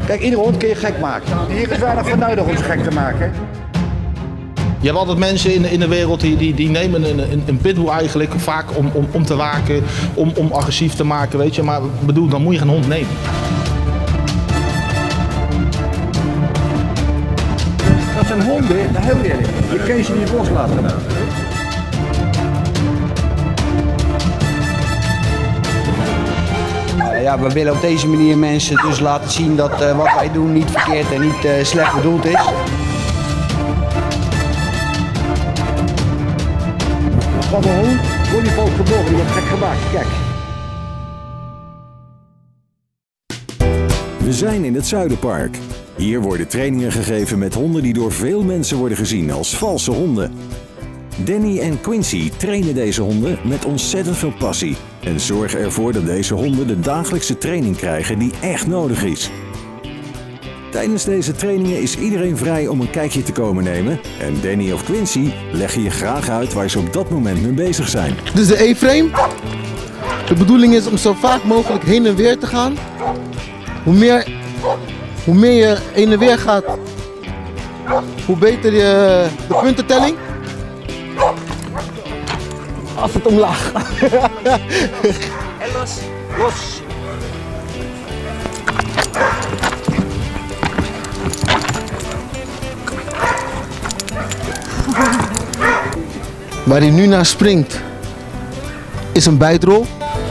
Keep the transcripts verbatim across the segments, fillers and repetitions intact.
Kijk, iedere hond kun je gek maken. Hier is weinig van nodig om ze gek te maken. Je hebt altijd mensen in, in de wereld die, die, die nemen een, een, een pitbull eigenlijk vaak om, om, om te waken, om, om agressief te maken, weet je. Maar bedoel, dan moet je geen hond nemen. Dat zijn honden, daar heel eerlijk. Je kan ze niet loslaten. Ja, we willen op deze manier mensen dus laten zien dat uh, wat wij doen niet verkeerd en niet uh, slecht bedoeld is. Van de hond wordt die volk geboren, die wordt gek gemaakt. Kijk. We zijn in het Zuiderpark. Hier worden trainingen gegeven met honden die door veel mensen worden gezien als valse honden. Danny en Quincy trainen deze honden met ontzettend veel passie en zorgen ervoor dat deze honden de dagelijkse training krijgen die echt nodig is. Tijdens deze trainingen is iedereen vrij om een kijkje te komen nemen en Danny of Quincy leggen je graag uit waar ze op dat moment mee bezig zijn. Dit is de E-frame. De bedoeling is om zo vaak mogelijk heen en weer te gaan. Hoe meer, hoe meer je heen en weer gaat, hoe beter je de puntentelling. Als het omlaag. En los. Los. Waar hij nu naar springt is een bijtrol.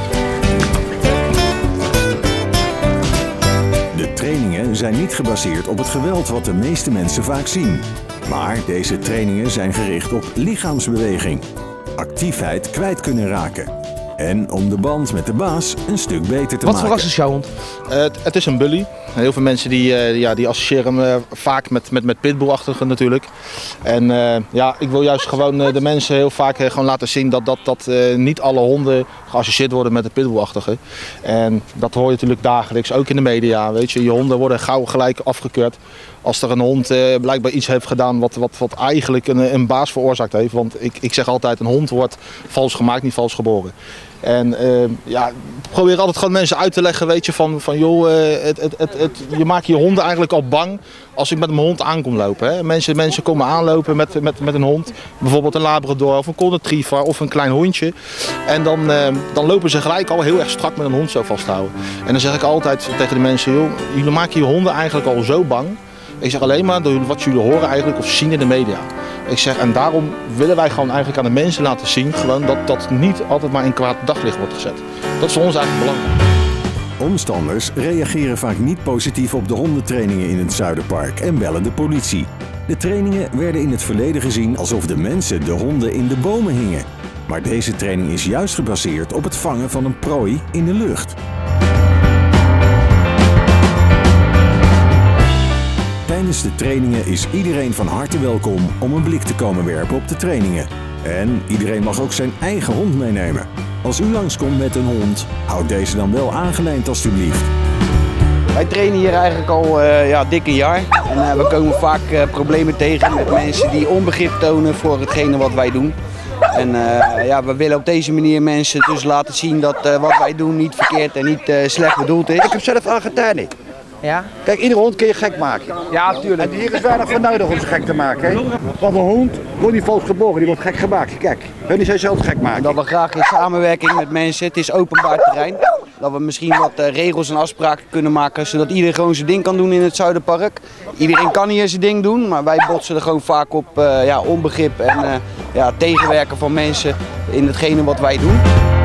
De trainingen zijn niet gebaseerd op het geweld wat de meeste mensen vaak zien. Maar deze trainingen zijn gericht op lichaamsbeweging, actiefheid kwijt kunnen raken en om de band met de baas een stuk beter te Wat maken. voor ras is jouw hond? Uh, het, het is een bully. Heel veel mensen die, uh, ja, die associëren hem uh, vaak met, met, met pitbullachtige natuurlijk. En uh, ja, ik wil juist gewoon uh, de mensen heel vaak uh, gewoon laten zien dat, dat, dat uh, niet alle honden geassocieerd worden met de pitbullachtige. En dat hoor je natuurlijk dagelijks, ook in de media. Weet je, je honden worden gauw gelijk afgekeurd als er een hond uh, blijkbaar iets heeft gedaan wat, wat, wat eigenlijk een, een baas veroorzaakt heeft. Want ik, ik zeg altijd, een hond wordt vals gemaakt, niet vals geboren. En uh, ja, ik probeer altijd gewoon mensen uit te leggen, weet je, van, van joh, uh, het, het, het, het, je maakt je honden eigenlijk al bang als ik met mijn hond aan kom lopen. Hè. Mensen, mensen komen aanlopen met, met, met een hond, bijvoorbeeld een labrador of een golden retriever of een klein hondje. En dan, uh, dan lopen ze gelijk al heel erg strak met een hond zo vast te houden. En dan zeg ik altijd tegen de mensen, joh, jullie maken je honden eigenlijk al zo bang. Ik zeg alleen maar door wat jullie horen eigenlijk of zien in de media. Ik zeg, en daarom willen wij gewoon eigenlijk aan de mensen laten zien gewoon dat dat niet altijd maar in kwaad daglicht wordt gezet. Dat is voor ons eigenlijk belangrijk. Omstanders reageren vaak niet positief op de hondentrainingen in het Zuiderpark en bellen de politie. De trainingen werden in het verleden gezien alsof de mensen de honden in de bomen hingen. Maar deze training is juist gebaseerd op het vangen van een prooi in de lucht. Tijdens de trainingen is iedereen van harte welkom om een blik te komen werpen op de trainingen. En iedereen mag ook zijn eigen hond meenemen. Als u langskomt met een hond, houd deze dan wel aangelijnd alstublieft. Wij trainen hier eigenlijk al uh, ja, dik een jaar. En uh, we komen vaak uh, problemen tegen met mensen die onbegrip tonen voor hetgene wat wij doen. En uh, ja, we willen op deze manier mensen dus laten zien dat uh, wat wij doen niet verkeerd en niet uh, slecht bedoeld is. Ik heb zelf aangetuind. Ja? Kijk, iedere hond kun je gek maken. Ja, natuurlijk. En hier is weinig van nodig om ze gek te maken. Hè? Van een hond wordt die vals geboren, die wordt gek gemaakt. Kijk, hun die zijn zelf gek maken. Dat we graag in samenwerking met mensen, het is openbaar terrein, dat we misschien wat uh, regels en afspraken kunnen maken, zodat iedereen gewoon zijn ding kan doen in het Zuiderpark. Iedereen kan hier zijn ding doen, maar wij botsen er gewoon vaak op uh, ja, onbegrip en uh, ja, tegenwerken van mensen in hetgene wat wij doen.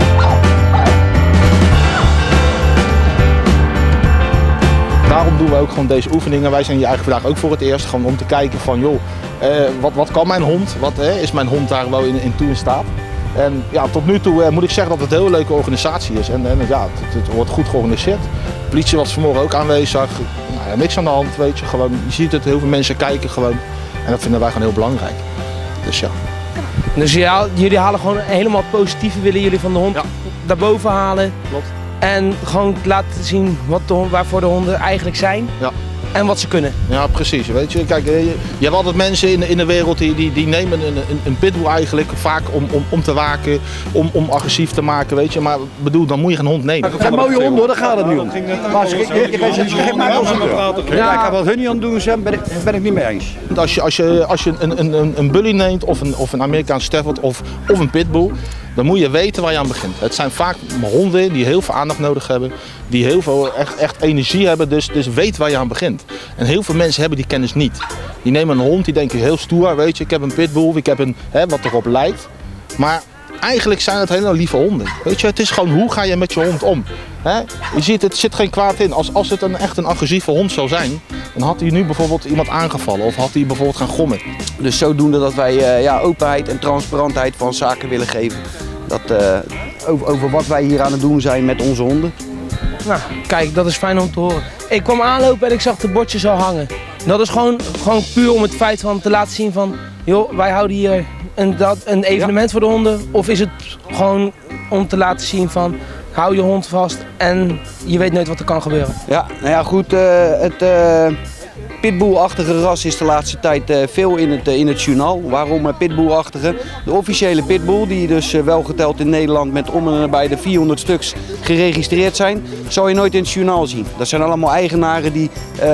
Daarom doen we ook gewoon deze oefeningen. Wij zijn hier eigenlijk vandaag ook voor het eerst gewoon om te kijken van joh, eh, wat, wat kan mijn hond? Wat eh, is mijn hond daar wel in, in toe in staat? En ja, tot nu toe eh, moet ik zeggen dat het een hele leuke organisatie is. En, en ja, het, het wordt goed georganiseerd. De politie was vanmorgen ook aanwezig. Nou, ja, niks aan de hand, weet je. Gewoon, je ziet het, heel veel mensen kijken gewoon. En dat vinden wij gewoon heel belangrijk. Dus ja. Dus ja, jullie halen gewoon helemaal het positieve, willen jullie van de hond Ja. daarboven halen. Klopt. En gewoon laten zien wat de hond, waarvoor de honden eigenlijk zijn. Ja. en wat ze kunnen. Ja, precies. Weet je, kijk, je, je hebt altijd mensen in, in de wereld die, die, die nemen een, een, een pitbull eigenlijk vaak om, om, om te waken, om, om agressief te maken, weet je. Maar bedoel, dan moet je geen hond nemen. Het zijn mooie honden hoor, daar gaat het niet om. Maar als je, je, je weet dat je gek maakt als een deur. Ja, kijk, wat hun niet aan het doen zijn, ben ik, ben ik niet mee eens. Als je, als je, als je een, een, een bully neemt of een, of een Amerikaanse Stafford of, of een pitbull, dan moet je weten waar je aan begint. Het zijn vaak honden die heel veel aandacht nodig hebben, die heel veel echt, echt energie hebben, dus, dus weet waar je aan begint. En heel veel mensen hebben die kennis niet. Die nemen een hond, die denken heel stoer, weet je, ik heb een pitbull, ik heb een, hè, wat erop lijkt. Maar eigenlijk zijn het hele lieve honden. Weet je, het is gewoon hoe ga je met je hond om. Hè? Je ziet, het zit geen kwaad in. Als, als het een echt een agressieve hond zou zijn, dan had hij nu bijvoorbeeld iemand aangevallen of had hij bijvoorbeeld gaan gommen. Dus zodoende dat wij uh, ja, openheid en transparantheid van zaken willen geven. Dat, uh, over, over wat wij hier aan het doen zijn met onze honden. Nou, kijk, dat is fijn om te horen. Ik kwam aanlopen en ik zag de bordjes al hangen. Dat is gewoon, gewoon puur om het feit van te laten zien van, joh, wij houden hier een, dat, een evenement ja. voor de honden. Of is het gewoon om te laten zien van, hou je hond vast en je weet nooit wat er kan gebeuren. Ja, nou ja, goed, uh, het uh, pitbull-achtige ras is de laatste tijd uh, veel in het, uh, in het journaal. Waarom uh, pitbull-achtige? De officiële pitbull, die dus uh, wel geteld in Nederland met om en nabij de vierhonderd stuks geregistreerd zijn, zal je nooit in het journaal zien. Dat zijn allemaal eigenaren die uh,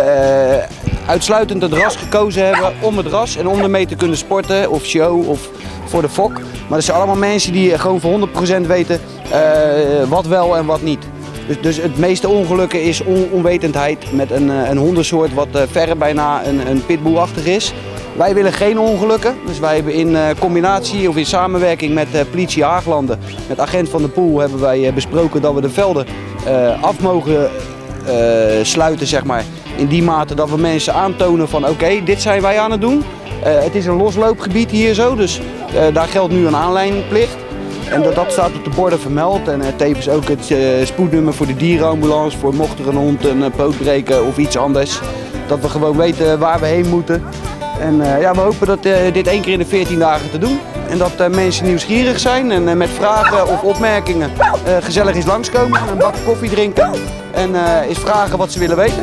uitsluitend het ras gekozen hebben om het ras en om ermee te kunnen sporten of show of voor de fok. Maar dat zijn allemaal mensen die gewoon voor honderd procent weten uh, wat wel en wat niet. Dus, dus het meeste ongelukken is on onwetendheid met een, een hondensoort wat uh, verre bijna een, een pitbull-achtig is. Wij willen geen ongelukken, dus wij hebben in uh, combinatie of in samenwerking met uh, politie Haaglanden, met agent van de Poel, hebben wij uh, besproken dat we de velden uh, af mogen uh, sluiten, zeg maar. In die mate dat we mensen aantonen van oké, okay, dit zijn wij aan het doen. Uh, het is een losloopgebied hier zo, dus uh, daar geldt nu een aanlijnplicht. En dat, dat staat op de borden vermeld en uh, tevens ook het uh, spoednummer voor de dierenambulance, voor mocht er een hond een uh, poot breken of iets anders. Dat we gewoon weten waar we heen moeten. En uh, ja, we hopen dat, uh, dit één keer in de veertien dagen te doen. En dat uh, mensen nieuwsgierig zijn en uh, met vragen of opmerkingen uh, gezellig eens langskomen, een bak koffie drinken en uh, eens vragen wat ze willen weten.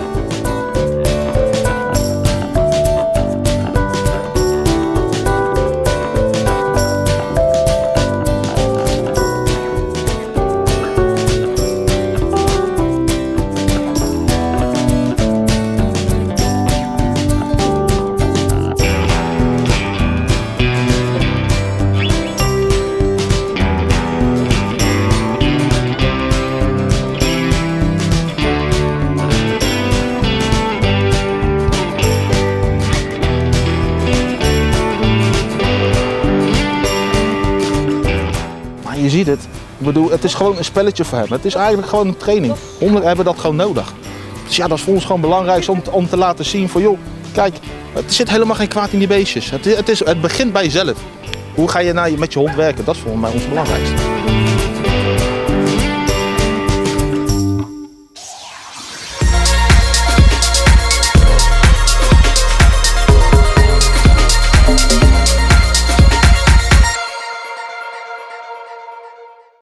Je ziet het. Ik bedoel, het is gewoon een spelletje voor hem. Het is eigenlijk gewoon een training. Honden hebben dat gewoon nodig. Dus ja, dat is voor ons gewoon belangrijk om, om te laten zien van joh, kijk, er zit helemaal geen kwaad in die beestjes. Het, het, is, het begint bij jezelf. Hoe ga je nou met je hond werken? Dat is voor mij ons belangrijkste.